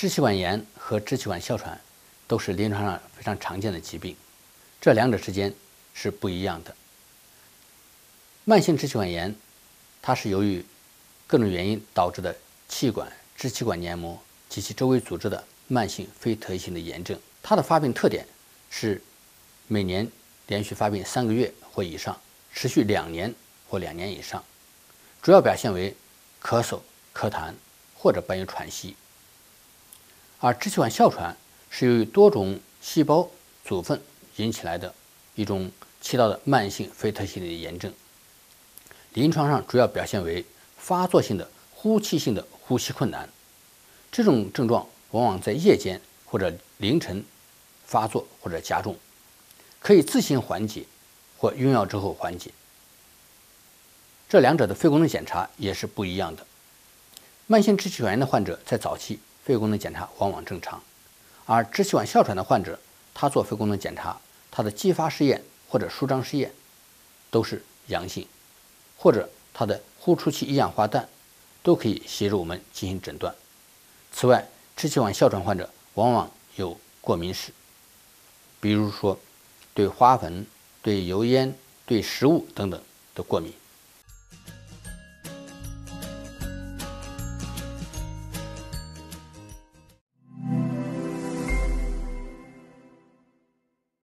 支气管炎和支气管哮喘都是临床上非常常见的疾病，这两者之间是不一样的。慢性支气管炎，它是由于各种原因导致的气管、支气管黏膜及其周围组织的慢性非特异性的炎症。它的发病特点是每年连续发病3个月或以上，持续2年或2年以上，主要表现为咳嗽、咳痰或者伴有喘息。而支气管哮喘是由于多种细胞组分引起来的一种气道的慢性非特异性的炎症，临床上主要表现为发作性的呼气性的呼吸困难，这种症状往往在夜间或者凌晨发作或者加重，可以自行缓解或用药之后缓解。这两者的肺功能检查也是不一样的。慢性支气管炎的患者在早期肺功能检查往往正常，而支气管哮喘的患者，他做肺功能检查，他的继发试验或者舒张试验都是阳性，或者他的呼出气一氧化氮都可以协助我们进行诊断。此外，支气管哮喘患者往往有过敏史，比如说对花粉、对油烟、对食物等等的过敏。